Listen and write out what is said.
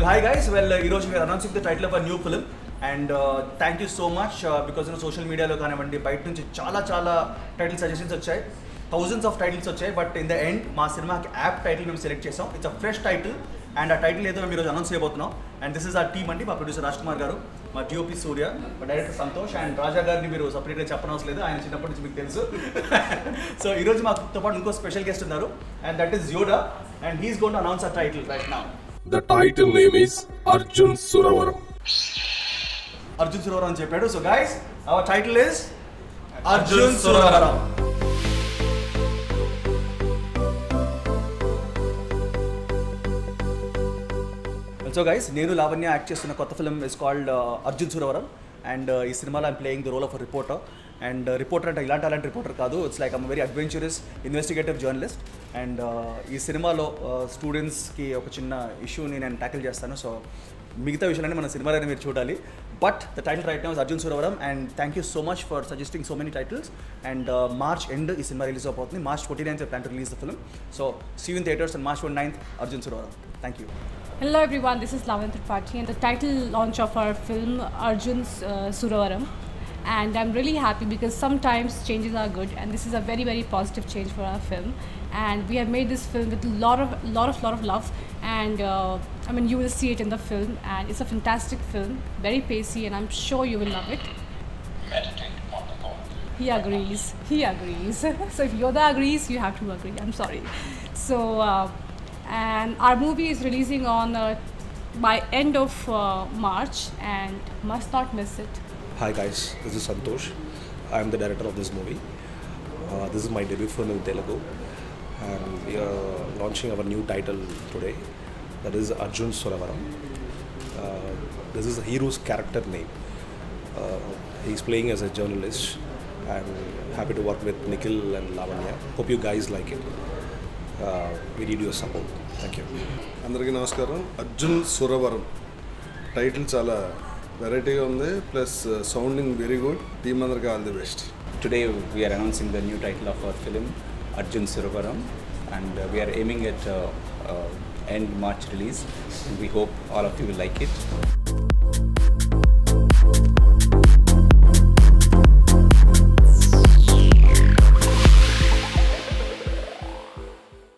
hi guys. Well, we are announcing the title of a new film, and thank you so much because social media lo kanavandi bite nunchi chala title suggestions vachayi, thousands of titles vachayi, but in the end ma cinema ki app title mem select chesam. It's a fresh title and a title edo mem ee roju announce cheyabothunnam, and this is our team andi, ma producer Rajkumar garu, మా DOP సూర్య, మా director Santosh and రాజా గారిని మీరు సపరేట్గా చెప్పనవసరం లేదు, ఆయన చిన్నప్పటి నుంచి మీకు తెలుసు. సో ఈరోజు మాతో పాటు ఇంకో స్పెషల్ గెస్ట్ ఉన్నారు, and that is Yoda, and he's going to announce a title right now. The title name is Arjun Suravaram. Arjun Suravaram అని చెప్పాడు. So guys, our title is Arjun Suravaram. So guys, నేను లావణ్య యాక్ట్ చేస్తున్న కొత్త film is called Arjun Suravaram, and ఈ సినిమాలో I'm playing the role of reporter. And reporter అంటే అలాంటి reporter కాదు, it's like I'm very adventurous investigative journalist. And ఈ సినిమాలో స్టూడెంట్స్కి ఒక చిన్న ఇష్యూని నేను ట్యాకిల్ చేస్తాను. సో మిగతా విషయాలన్నీ మన సినిమాలోనే మీరు చూడాలి. But the title right now is Arjun Suravaram, and thank you so much for suggesting so many titles. And March end ఈ సినిమా రిలీజ్ అయిపోతుంది. March 29th plan to release the film. So see you in theatres and March 29th Arjun Suravaram. Thank you. Hello everyone, this is Lavanya Tripathi and the title launch of our film Arjun Suravaram, and I'm really happy because sometimes changes are good and this is a very positive change for our film, and we have made this film with a lot of love, and I mean you will see it in the film, and it's a fantastic film, very pacey, and I'm sure you will love it. He agrees. So if Yoda agrees, you have to agree. I'm sorry. So and our movie is releasing on by end of March, and must not miss it. Hi guys, this is Santosh. I am the director of this movie. This is my debut film in Telugu, and we are launching our new title today. That is Arjun Suravaram. This is the hero's character name. He is playing as a journalist, and happy to work with Nikhil and Lavanya. Hope you guys like it. We need your support. Thank you. అందరికీ నమస్కారం. Arjun Suravaram title చాలా వెరైటీగా ఉంది, plus sounding very good. Team అందరికీ all the best. Today we are announcing the new title of our film Arjun Suravaram, and we are aiming at end March release, and we hope all of you will like it.